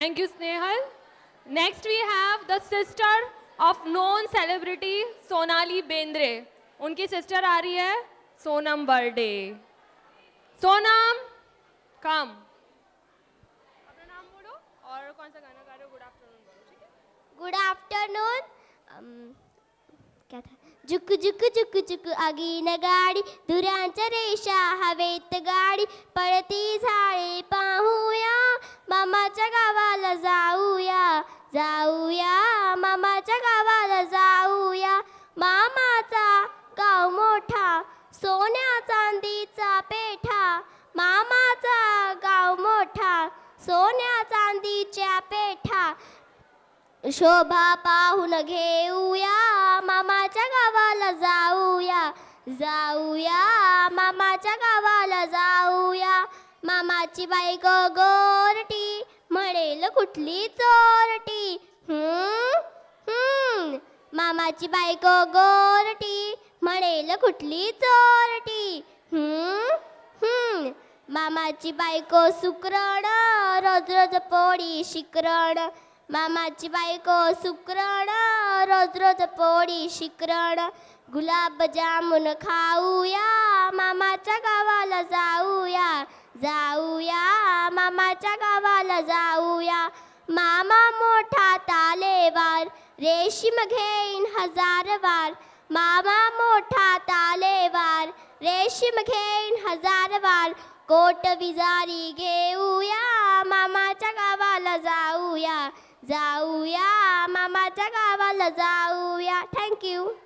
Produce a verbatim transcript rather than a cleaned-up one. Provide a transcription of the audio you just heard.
Thank you, Snehal. Next we have the sister of known celebrity Sonali Bendre. उनकी sister आ रही है Sonam Barde. Sonam, come. अपना नाम बोलो और कौन सा गाना गा रहे हो? गुड आफ्टरनून बोलो, ठीक है? Good afternoon. क्या था? जुक जुक जुक जुक आगीन गाडी धुरांच्या रेषा हवेत गाडी पळती झाडे पाहूया मामाच्या गावाला जाऊया जाऊया मामाच्या गावाला जाऊया मामाचा गाव मोठा सोन्या चांदीचा पेठा मामाचा गाव मोठा सोन्या चांदीच्या पेठा शोभा पाहून घेऊया मामाच्या गावाला जाऊया जाऊया मामाच्या गावाला जाऊया मामाची बायको गोरटी म्हणेल कुठली चोरटी हम्म हम्म मामाची बायको गोरटी म्हणेल कुठली चोरटी हम्म हम्म मामाची बायको सुकरण रोज रोज पोळी शिकरण मामाची बायको सुकरण रोज रोज पोळी शिकरण गुलाब जामुन खाऊया मामाच्या गावाला जाऊया जाऊया मामाच्या गावाला जाऊया मामा मोठा तालेवार रेशीम घेईन हजार वार मामा मोठा तालेवार रेशीम घेईन हजार वार कोट विजारी घेऊया मामाच्या गावाला जाऊया जाऊया मामाच्या गावाला जाऊया. थँक्यू.